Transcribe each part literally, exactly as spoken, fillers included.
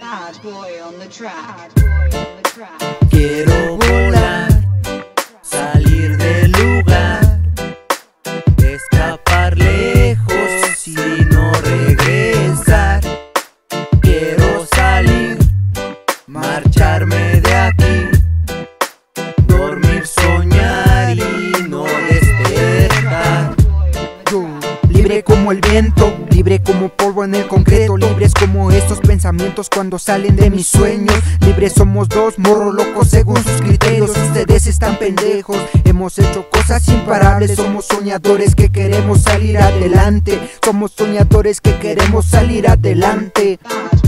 Bad boy on the track. Bad boy on the track. Quiero volar, salir del lugar, escapar lejos y no regresar. Quiero salir, marcharme de aquí, dormir, soñar y no despertar. Yo, libre como el viento, libre como polvo en el concreto, libres como estos pensamientos cuando salen de mis sueños. Libres somos dos morros locos según sus criterios, ustedes están pendejos. Hemos hecho cosas imparables, somos soñadores que queremos salir adelante. Somos soñadores que queremos salir adelante.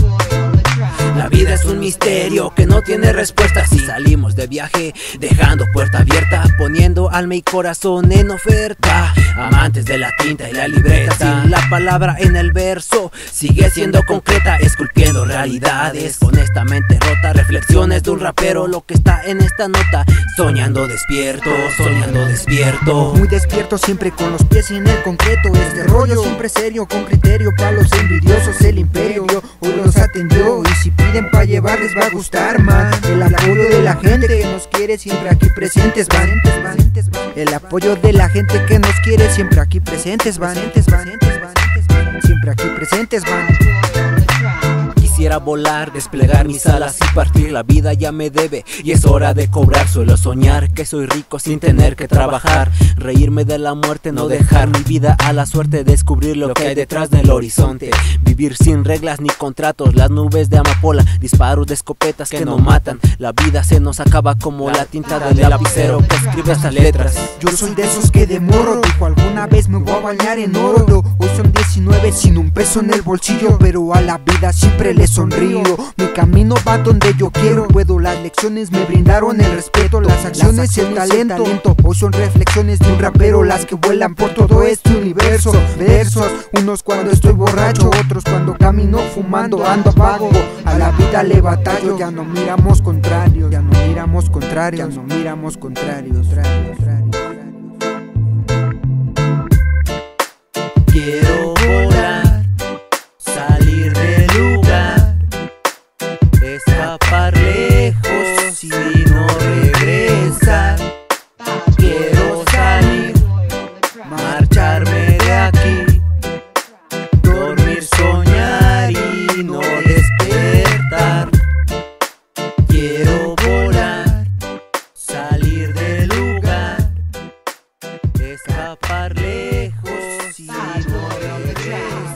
La vida es un misterio que no tiene respuesta. Si salimos de viaje dejando puerta abierta, poniendo alma y corazón en oferta. Amantes de la tinta y la libreta, sin la palabra en el verso sigue siendo concreta, esculpiendo realidades honestamente rota. Reflexiones de un rapero, lo que está en esta nota. Soñando despierto, soñando despierto. Muy despierto siempre con los pies en el concreto. Este rollo siempre serio, con criterio. Pa' los envidiosos el imperio hoy los atendió, y si piden pa' llevar les va a gustar más. El apoyo de la gente que nos quiere siempre aquí presentes van. El apoyo de la gente que nos quiere siempre aquí presentes van. Siempre aquí presentes van. Quisiera volar, desplegar mis alas y partir. La vida ya me debe y es hora de cobrar. Suelo soñar que soy rico sin tener que trabajar, reírme de la muerte, no dejar mi vida a la suerte, descubrir lo que hay detrás del horizonte. Vivir sin reglas ni contratos, las nubes de amapola, disparos de escopetas que no matan. La vida se nos acaba como la tinta del lapicero que escribe estas letras. Yo soy de esos que de morro dijo alguna vez me voy a bañar en oro. Hoy son diecinueve sin un peso en el bolsillo, pero a la vida siempre le sonrío. Mi camino va donde yo quiero, puedo. Las lecciones me brindaron el respeto, las acciones y el talento. Hoy son reflexiones de un rapero, las que vuelan por todo este universo. Versos, unos cuando estoy borracho, otros cuando camino fumando, ando vago. A la vida le batallo, ya no miramos contrarios, ya no miramos contrarios, ya no miramos contrarios. Quiero volar, salir del lugar, escapar lejos y no regresar. Quiero salir, marcharme de aquí, dormir, soñar y no despertar. Quiero volar, salir del lugar, escapar lejos y no regresar.